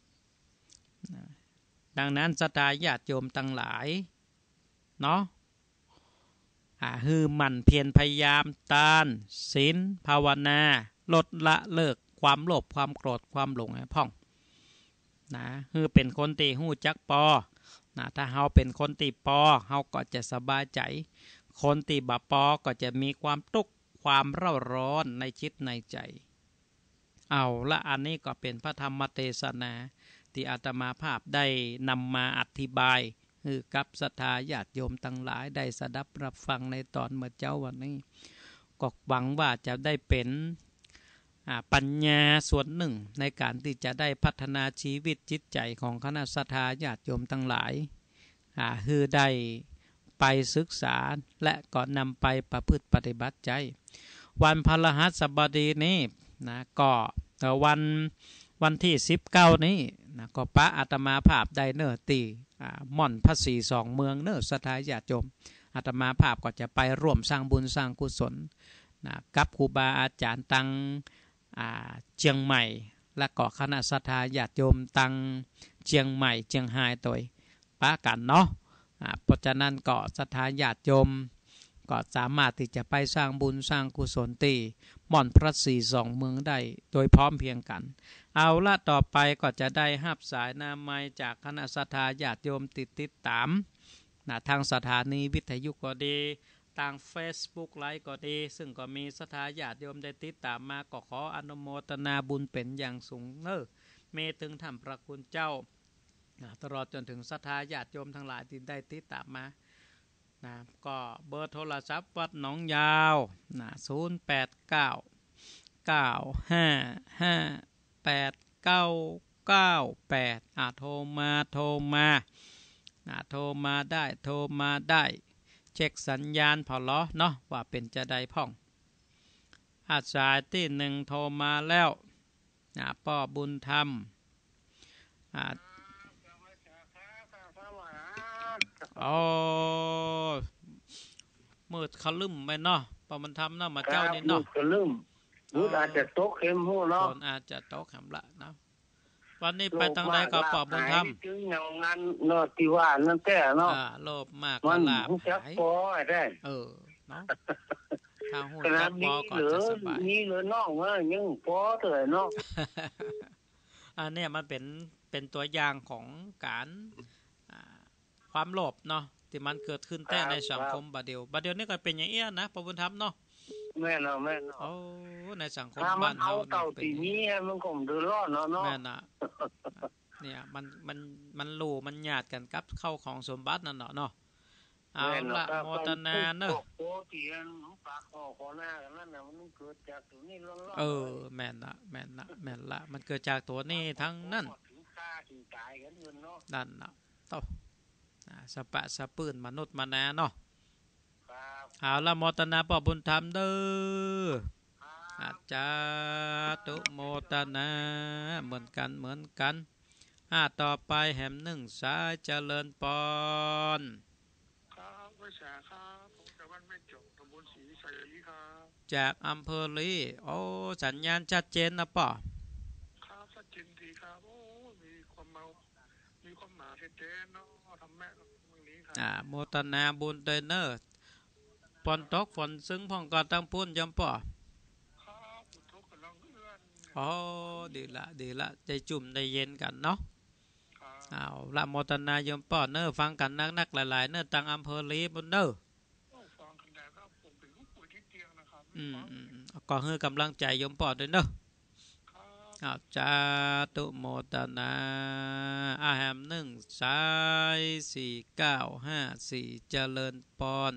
ดังนั้นศรัทธาญาติโยมทั้งหลายเนาะฮือมันเพียรพยายามตานศีลภาวนาลดละเลิกความโลภความโกรธความหลงให้พ่องคือเป็นคนตีหู้จักปอถ้าเฮาเป็นคนตีปอเฮาก็จะสบายใจคนตีบะปอก็จะมีความทุกข์ความเร่าร้อนในจิตในใจเอาละอันนี้ก็เป็นพระธรรมเทศนาที่อาตมาภาพได้นำมาอธิบายคือกับศรัทธาญาติโยมทั้งหลายได้สดับรับฟังในตอนเมื่อเจ้าวันนี้ก็หวังว่าจะได้เป็นปัญญาส่วนหนึ่งในการที่จะได้พัฒนาชีวิตจิตใจของคณะศรัทธาญาติโยมทั้งหลายคือได้ไปศึกษาและก็นำไปประพฤติปฏิบัติใจวันพฤหัสบดีนี้ก็วันที่19นี้ก็พระอาตมาภาพได้เนื้อตีม่อนพระศรีสองเมืองเนื้อศรัทธาญาติโยมอาตมาภาพก็จะไปร่วมสร้างบุญสร้างกุศลกับครูบาอาจารย์ตังเชียงใหม่และก็คณะศรัทธาญาติโยมตังเชียงใหม่เชียงรายตัวป้ากันเนาะเพราะฉะนั้นก็ศรัทธาญาติโยมก็สามารถที่จะไปสร้างบุญสร้างกุศลตีม่อนพระศรีสองเมืองได้โดยพร้อมเพียงกันเอาละต่อไปก็จะได้รับสายนามัยจากคณะศรัทธาญาติโยมติดตามทางสถานีวิทยุก็ดีทาง Facebook ไลฟ์ก็ดีซึ่งก็มีศรัทธาญาติโยมได้ติดตามมาก็ขออนุโมทนาบุญเป็นอย่างสูงมีถึงท่านพระคุณเจ้าตลอดจนถึงศรัทธาญาติโยมทั้งหลายที่ได้ติดตามมาก็เบอร์โทรศัพท์วัดหนองยาว089 955 8998โทรมาได้เช็คสัญญาณพอล้อเนาะว่าเป็นจะได้พ่องสายที่หนึ่งโทรมาแล้วป้อบุญธรรมมืดคลึ้มไปเนาะป้อบุญธรรมเนาะมาเจ้านี่เนาะคลึ้มอาจจะตกเข็มหูเนาะอาจจะตกเข็มละเนาะวันนี้ไปทางใดก็ป้อบุญธรรมจึงอย่างนั้นเนาะที่ว่านั่นแท้เนาะโลภมากมันลาบจักพอได้เนาะทางหูจักพอก็จะสบายนี่เหลือน้องยังพอเถอะเนาะอันนี้มันเป็นตัวอย่างของการความโลภเนาะที่มันเกิดขึ้นแต่ในสังคมบัดเดียวนี่ก็เป็นอย่างเอี้ยนะพระบุญธรรมเนาะแม่เนาะในสังคมบ้านเฮาเต่าตีนี้มันก็เดือดร้อนเนาะแม่น่ะเนี่ยมันรู้มันญาติกันกับเข้าของสมบัตินั่นเนาะเอาละโมทนาเนาะโอ้ที่ปากคอหน้ากันนั่นน่ะมันเกิดจากตัวนี้ร้อนแม่นละมันเกิดจากตัวนี้ทั้งนั้นนั่นน่ะสปะสะปื้นมนุษย์มานาเนาะเอาละโมทนาพ่อบุญธรรมเด้อครับอาจารย์ตุโมทนาเหมือนกันต่อไปแหมหนึ่งสายเจริญปอนครับวิชาครับผมจากบ้านแม่จงตำบลศรีวิชัยครับจากอำเภอลีโอ้สัญญาณชัดเจนนะป่อครับชัดเจนดีครับโอ้มีความเมามีความหมายชัดเจนเนาะทำแม่เมืองนี้ครับโมทนาบุญเดนเนอร์ฝนตกฝนซึ้งพ่องก็ตั้งพุ่นยอมป่อครับบุตรกำลังเอื้อนโอ้ดีละใจจุ่มใจเย็นกันเนาะครับเอาละโมทนายมป่อเนอร์ฟังกันนักหลายๆเนอร์ตังอำเภอลีบนเนอร์โอ้ฟังกันแดดครับผมเป็นผู้ป่วยที่เตียงนะครับไม่อืมฟังอืมก็ให้กำลังใจยมป่อด้วยเนอะครับเอาจาตุโมตนาอาแหมหนึ่งสาย4954เจริญปอน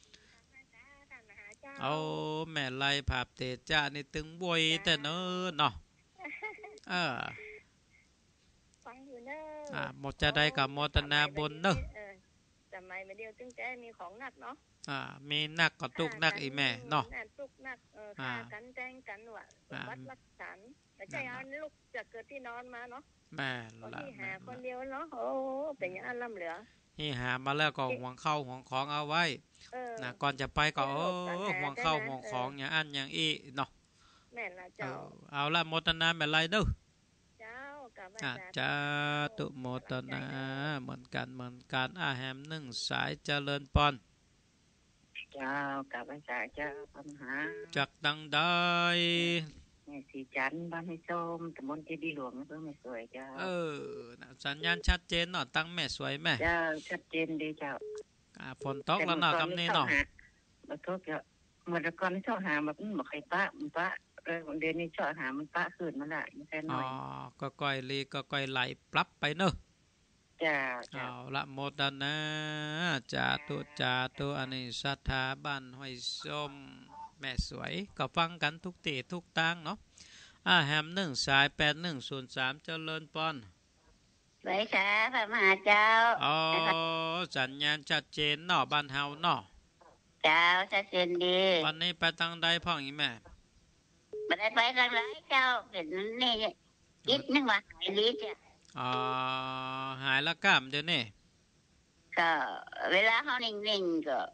เอาแม่ไล่ภาพเตจ้านี่ตึงบวยแต่เนอะเนาะเออฟังอยู่เนอะหมดจะได้กับโมตนาบนเนอะสมัยมาเดียวตึงแต่มีของหนักเนาะมีนักก็ตุกนักอีแม่เนาะตุกนักฆ่ากันแจ้งกันว่ะวัดรักษาแต่ใจเอาลูกจะเกิดที่นอนมาเนาะแม่ละที่หาคนเดียวเนาะโอ้เป็นอย่างนั้นล่ำเหลือที่หามาแล้วก็ห่วงเข้าห่วงของเอาไว้นะก่อนจะไปก็ห่วงเข้าห่วงของอย่างอันอย่างอีเนาะแม่ละเจ้าเอาละโมตนาแม่ไรเด้อเจ้ากับจาตุโมตนาเหมือนกันอาแหมหนึ่งสายเจริญปอนเจ้ากับอาจารย์เจ้าปัญหาจากดังได้แม่สีจันบ้านให้ส้มตำบลเจดีหลวงเพื่อไม่สวยเจ้าสัญญาณชัดเจนเนาะตั้งแม่สวยแม่เจ้าชัดเจนดีเจ้าฝนตกแล้วเนาะคำนี้เนาะมาตกเยอะเมื่อก่อนชอบหาแบบมันใครปะมันปะเดือนนี้ชอบหามันปะขึ้นมาละยังแค่น้อยก็ก้อยลีก็ก้อยไหลปรับไปเนอะจ้าเอาละโมตนาจาตุอันนี้ศรัทธาบ้านห้อยส้มแม่สวยก็ฟังกันทุกตีทุกตังเนาะแฮมหนึ่งสาย8103เจริญปอนสวัสดีค่ะพระมหาเจ้าสัญญาณชัดเจนเนาะบ้านเฮาเนาะเจ้าชัดเจนดีวันนี้ไปทางใดพ่องอีแม่ไม่ได้ไปทางไหนเจ้าเห็นนี่อีกนึงว่าไอ้ลิจ้ะหายละก้ามเดี๋ยวนี้ก็เวลาเขานิ่งๆก็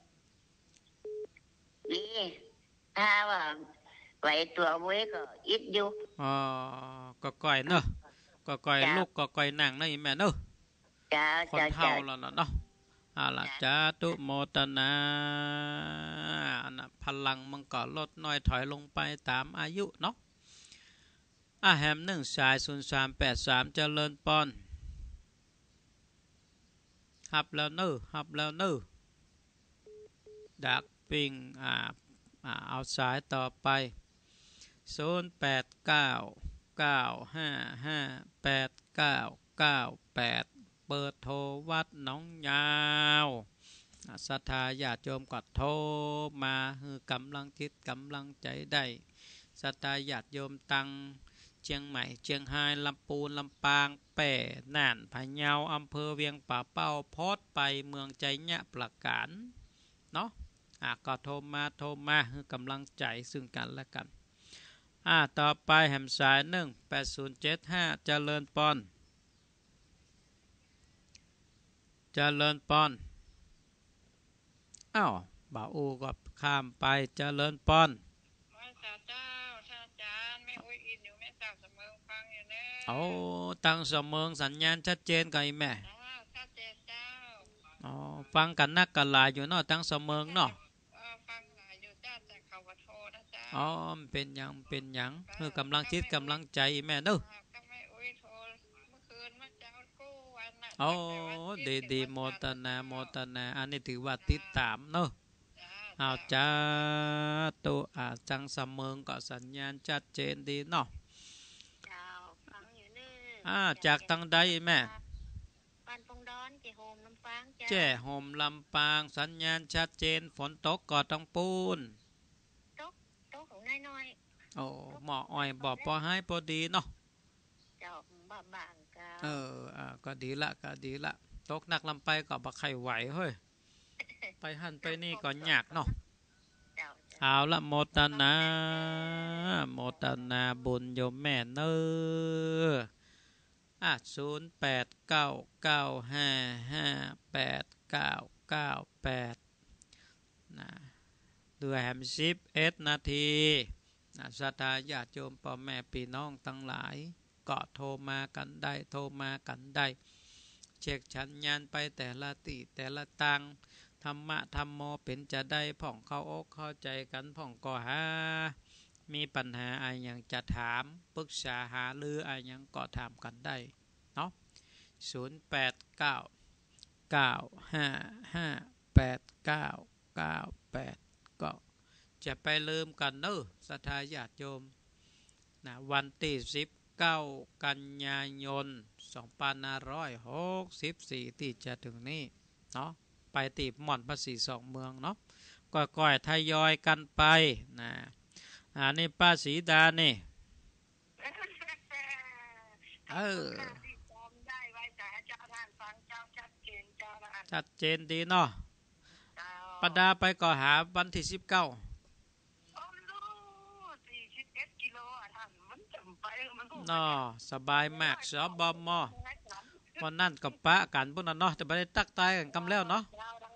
ดีถ้าว่าไหวตัวไว้ก็อิดอยู่ก็ก่อยเนอะก็ก่อยลูกก็ก่อยนั่งนะอีแม่เนอะคนเฒ่าแล้วเนาะละจาตุโมตนาพลังมันก็ลดน้อยถอยลงไปตามอายุเนาะแฮมหนึ่งสาย0383เจริญปอนฮับแล้วเนอะดักปิงเอาสายต่อไป0899558998เปิดโทรวัดหนองยาวศรัทธาญาติโยมก็โทรมาคือกำลังจิตกำลังใจได้ศรัทธาญาติโยมตังเชียงใหม่เชียงรายลำปูนลำปางแป่น่านพะเยาอำเภอเวียงป่าเป้าพอดไปเมืองใจยะประการเนาะก็โทรมาคือกำลังใจซึ่งกันและกันต่อไปแหมสาย8075เจริญปอนบ่าวอูก็ข้ามไปเจริญปอนไม่จ้าเจ้าท่านอาจารย์แม่อุ้ยอินอยู่แม่ตั้งเสมอฟังอยู่แน่ตั้งเสมอสัญญาณชัดเจนกับไอ้แม่ชัดเจนเจ้าฟังกันนักกันหลายอยู่เนาะตั้งเสมอเนาะฟังหลายอยู่จ้าแต่เขาว่าโทรนะจ้าเป็นหยังคือกำลังคิดกำลังใจแม่เด้อดีโมตนาอันนี้ถือว่าติดตามเนอะจาตุจังเสมอก็สัญญาณชัดเจนดีเนาะจากตังใดแม่บ้านปงดอนแก่โฮมลำปางแจ้โฮมลำปางสัญญาณชัดเจนฝนตกก็ต้องปูนตกของน้อยหมออ้อยบอกพอให้พอดีเนาะเจ้าบางก็ดีละตกหนักลำไปก็บ่ใครไหวเฮ้ยไปหั่นไปนี่ก็ยากเนาะเอาละโมทนาโมทนาบุญโยมแม่เนอ0899555898นะด้วยแฮม11 นาทีนะศรัทธาญาติโยมพ่อแม่พี่น้องทั้งหลายก็โทรมากันได้โทรมากันได้เช็คชัญญาณไปแต่ละติแต่ละตังธรรมะธรรมโมเป็นจะได้ผ่องเข้าอกเข้าใจกันผ่องก็หามีปัญหาอะไรอย่างจะถามปรึกษาหาหรืออะไรอย่างก็ถามกันได้เนาะ0899555898ก็จะไปเริ่มกันเนอะศรัทธาญาติโยมนะวันที่19 กันยายน 2564ที่จะถึงนี้เนาะไปตีหม่อนภาษี2เมืองเนาะก่อยๆทยอยกันไปนะนี่ป้าศรีดานี่ชัดเจนดีเนาะประดาไปก่อหาวันที่19เนาะสบายมากสบมวันนั่นกับปะกันพวกนั้นเนาะแต่ไม่ได้ตักตายกันกำแล้วเนาะ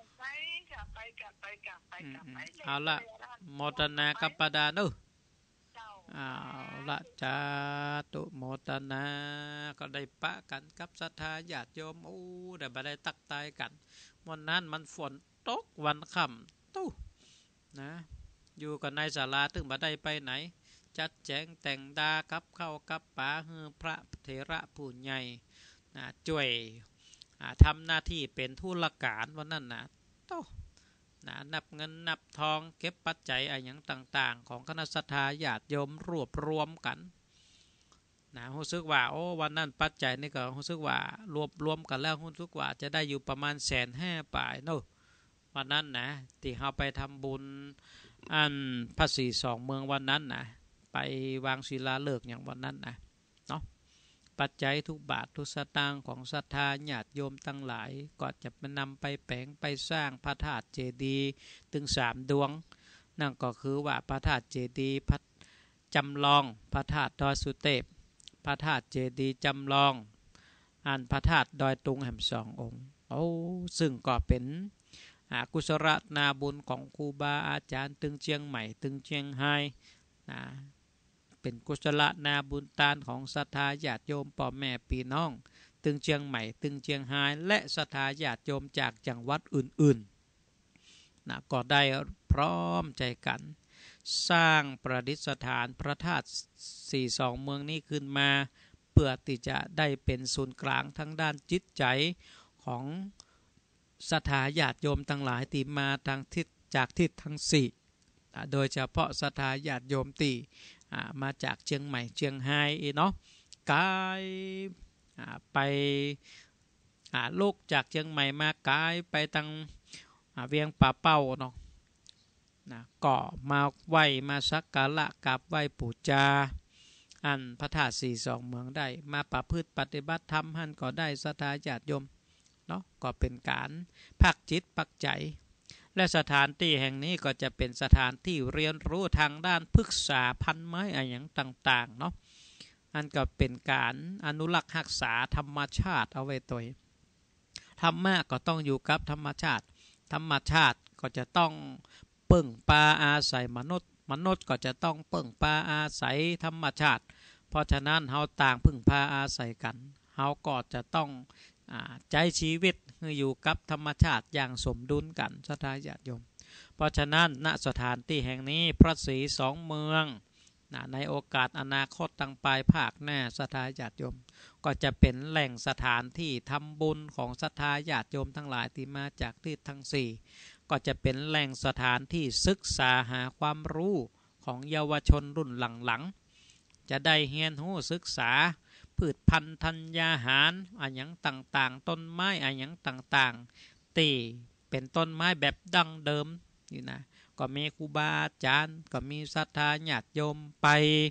เอาละโมทนากับประดาเนอะเอาละจ้าตุโมทนาก็ได้ปะกันกับศรัทธาญาติโยมแต่ไม่ได้ตักตายกันวันนั้นมันฝนตกวันค่ำตู้นะอยู่กันในศาลาถึงไม่ได้ไปไหนจัดแจงแต่งดากับเข้ากับป่าฮือพระเถระผู้ใหญ่นะช่วยทำหน้าที่เป็นธุรการวันนั้นนะโตนะนับเงินนับทองเก็บปัจจัยอะไรอย่างต่างๆของคณะศรัทธาญาติโยมรวบรวมกันนะรู้สึกว่าวันนั้นปัจจัยนี่ก็รู้สึกว่ารวบรวมกันแล้วรู้สึกว่าจะได้อยู่ประมาณ150,000ป่ายเนาะวันนั้นนะที่เราไปทำบุญอันภาษี2เมืองวันนั้นนะไปวางศิลาฤกษ์อย่างวันนั้นนะเนาะปัจจัยทุกบาททุกสตางค์ของศรัทธาญาติโยมทั้งหลายก็จะนำไปแปลงไปสร้างพระธาตุเจดีย์ถึง3 ดวงนั่นก็คือว่าพระธาตุเจดีย์จำลองพระธาตุดอยสุเทพพระธาตุเจดีย์จำลองอันพระธาตุดอยตุงแห่ง2 องค์ซึ่งก็เป็นกุศลนาบุญของครูบาอาจารย์ตึงเชียงใหม่ตึงเชียงไฮ้นะเป็นกุศลนาบุญตานของศรัทธาญาติโยมพ่อแม่พี่น้องตึงเชียงใหม่ตึงเชียงไฮ้และศรัทธาญาติโยมจากจังหวัดอื่นๆนะก็ได้พร้อมใจกันสร้างประดิษฐานพระธาตุ42เมืองนี้ขึ้นมาเพื่อที่จะได้เป็นศูนย์กลางทั้งด้านจิตใจของศรัทธาญาติโยมทั้งหลายที่มาทางทิศจากทิศทั้ง4โดยเฉพาะศรัทธาญาติโยมที่มาจากเชียงใหม่เชียงไฮ้เนาะกายไปลูกจากเชียงใหม่มากายไปตังเวียงป่าเป้าเนาะก็มาไหว้มาสักการะกราบไหว้ปู่จาอันพระธาตุ42เมืองได้มาประพฤติปฏิบัติธรรมหันก็ได้ศรัทธาญาติโยมเนาะก็เป็นการพักจิตพักใจและสถานที่แห่งนี้ก็จะเป็นสถานที่เรียนรู้ทางด้านพฤกษาพันไม้อะไรอย่างต่างๆเนาะอันก็เป็นการอนุรักษ์รักษาธรรมชาติเอาไว้ตัวธรรมะก็ต้องอยู่กับธรรมชาติธรรมชาติก็จะต้องเปิ่งปลาอาศัยมนุษย์ก็จะต้องเปิ่งปลาอาศัยธรรมชาติเพราะฉะนั้นเราต่างพึ่งพาอาศัยกันเราก็จะต้องใจชีวิตอยู่กับธรรมชาติอย่างสมดุลกันศรัทธาญาติโยมเพราะฉะนั้นณสถานที่แห่งนี้พระศรี2เมืองในโอกาสอนาคตตั้งปลายภาคหน้าศรัทธาญาติโยมก็จะเป็นแหล่งสถานที่ทำบุญของศรัทธาญาติโยมทั้งหลายที่มาจากทิศทั้ง4ก็จะเป็นแหล่งสถานที่ศึกษาหาความรู้ของเยาวชนรุ่นหลังๆจะได้เรียนรู้ศึกษาพืชพันธุ์ธัญญาหารอะไรอย่างต่างๆต้นไม้อะไรอย่างต่างๆที่เป็นต้นไม้แบบดั้งเดิมนี่นะก็มีครูบาอาจารย์ก็มีศรัทธาญาติโยมไป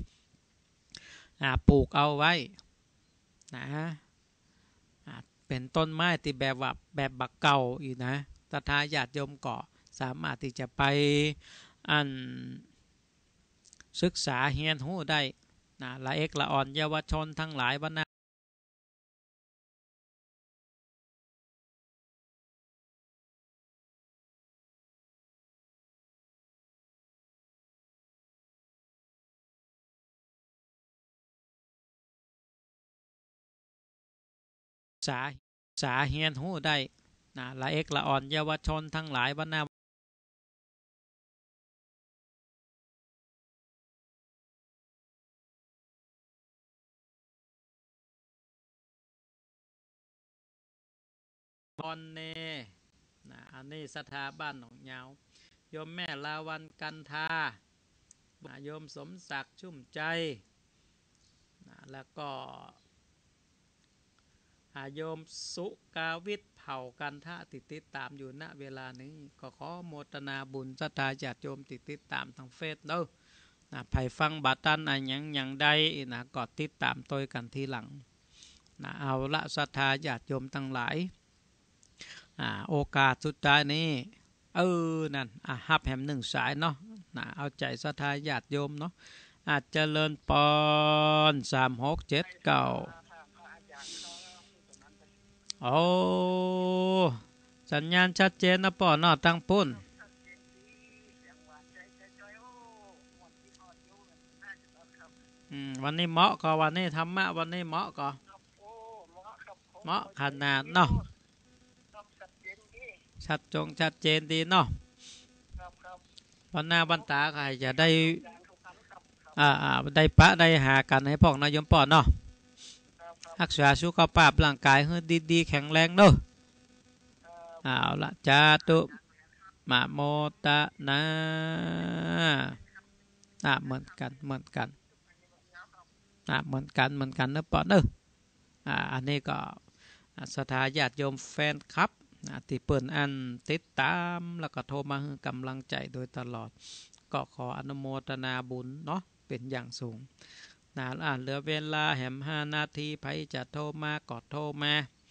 ปลูกเอาไว้นะเป็นต้นไม้ที่แบบบักเก่าอีกนะศรัทธาญาติโยมก็สามารถที่จะไปอันศึกษาเรียนรู้ได้ละเอกละอ่อนเยาวชนทั้งหลายบรรณาสาเรียนรู้ได้ละเอกละอ่อนเยาวชนทั้งหลายบรรณาบอนเนอันนี้สถาบันหนองยาวโยมแม่ลาวันกันทาโยมสมศักดิ์ชุ่มใจแล้วก็โยมสุกาวิทย์เผ่ากันทะติดตามอยู่ณเวลานี้ก็ขอโมทนาบุญศรัทธาญาติโยมติดตามทางเฟซเด้อไผฟังบาตันอย่างใดก็ติดตามตัวกันทีหลังเอาละศรัทธาญาติโยมทั้งหลายโอกาสสุดท้ายนี้นั่นฮับแหมหนึ่งสายเนาะเอาใจศรัทธาญาติโยมเนาะอาจเจริญปอน3679โอ้สัญญาณชัดเจนนะป่อเนาะตั้งปุ่นวันนี้เหมาะก็วันนี้ธรรมะวันนี้เหมาะก็เหมาะขนาดเนาะชัดเจนดีเนาะวันหน้าวันตาใครจะได้ได้ปะได้หากันให้พ่องนายมป่อเนาะรักษาสุขภาพร่างกายให้ดีๆแข็งแรงเนาะเอาละจาตุมะโมตะนะเหมือนกันเหมือนกันนะป่อเนาะอันนี้ก็ศรัทธาญาติโยมแฟนคลับที่เปิ่นอันติดตามแล้วก็โทรมาให้กำลังใจโดยตลอดก็ขออนุโมทนาบุญเนาะเป็นอย่างสูงเหลือเวลาแหม5 นาทีไผจะโทรมาก็โทรมา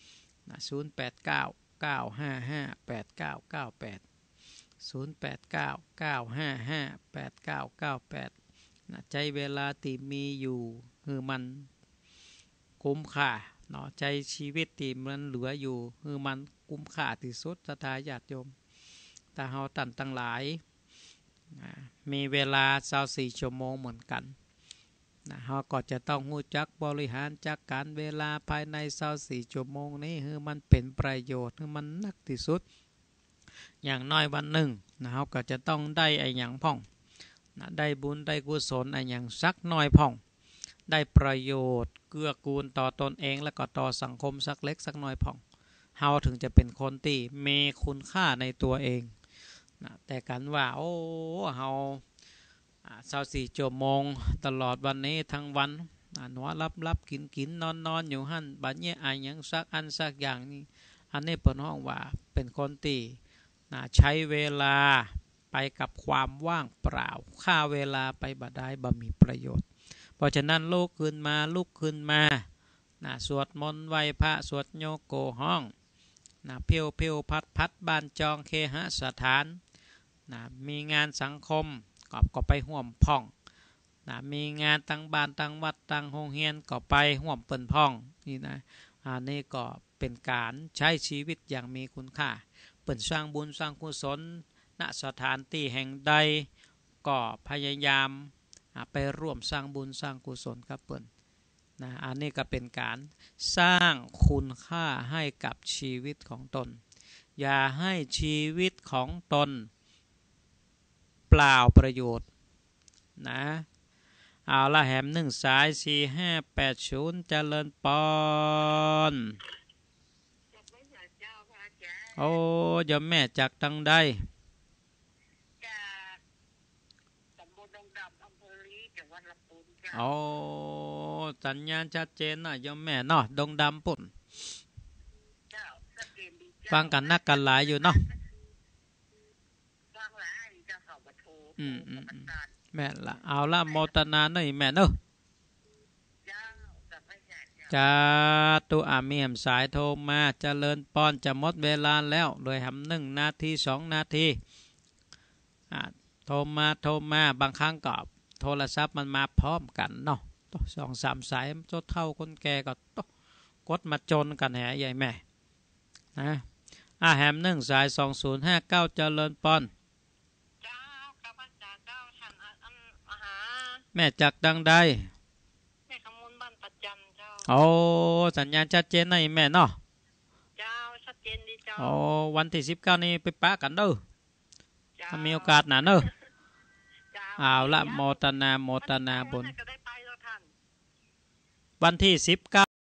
0899558998 ใจเวลาที่มีอยู่คือมันคุ้มค่าเนาะใจชีวิตที่มันเหลืออยู่คือมันคุ้มค่าที่สุดศรัทธาญาติโยมแต่เฮาตั้งหลายมีเวลา24 ชั่วโมงเหมือนกันเฮาก็จะต้องรู้จักบริหารจัดการเวลาภายใน24 ชั่วโมงนี้คือมันเป็นประโยชน์คือมันนักที่สุดอย่างน้อยวันหนึ่งเฮาก็จะต้องได้อย่างพ่องได้บุญได้กุศลอย่างสักน้อยพ่องได้ประโยชน์เกื้อกูลต่อตนเองและก็ต่อสังคมสักเล็กสักน้อยพ่องเฮาถึงจะเป็นคนที่มีคุณค่าในตัวเองแต่กันว่าเฮา24 ชั่วโมงตลอดวันนี้ทั้งวันนอนรับกินนอนอยู่หั่นบัดนี้ยังสักอันสักอย่างนี้อันนี้เปิ้นฮ้องว่าเป็นคนที่ใช้เวลาไปกับความว่างเปล่าค่าเวลาไปบ่ได้บ่มีประโยชน์เพราะฉะนั้นลุกขึ้นมาสวดมนต์ไหว้พระสวดโยโกห้องเพียวพัดบ้านจองเคหสถานมีงานสังคมก็ไปห่วมพ่องมีงานตั้งบ้านตั้งวัดตั้งโรงเรียนก็ไปห่วมเปิ้นพ่องนี่นะอันนี้ก็เป็นการใช้ชีวิตอย่างมีคุณค่าเปิ้นสร้างบุญสร้างกุศลณสถานที่แห่งใดก็พยายามไปร่วมสร้างบุญสร้างกุศลกับเปิ้นอันนี้ก็เป็นการสร้างคุณค่าให้กับชีวิตของตนอย่าให้ชีวิตของตนเปล่าประโยชน์เอาละแหม1 สาย4580เจริญปอนโอ้ยมแม่จากตังได้โอ้สัญญาณชัดเจนนะยมแม่เนาะดงดำปุ่นฟังกันนักกันหลายอยู่เนาะแม่ละเอาละโมทนาหน่อยแม่เนาะจะตัวมีมสายโทรมาเจริญปอนจะหมดเวลาแล้วเลยทำ1 นาที 2 นาทีโทรมาบางครั้งก็โทรศัพท์มันมาพร้อมกันเนาะ2-3 สายมันเท่าคนแก่ก็กดมาจนกันแหใหญ่แม่นะแฮม1 สาย 2059 เจริญปอนเจ้าข้าพเจ้าเจ้าท่านอาหาแม่จากดังใดแม่ขมูลบ้านปัจจันเจ้าโอ้สัญญาณชัดเจนนะแม่เนาะเจ้าชัดเจนดีเจ้าโอ้วันที่19นี้ไปปะกันเด้อถ้ามีโอกาสนะเด้อเอาละโมทนาบุญวันที่19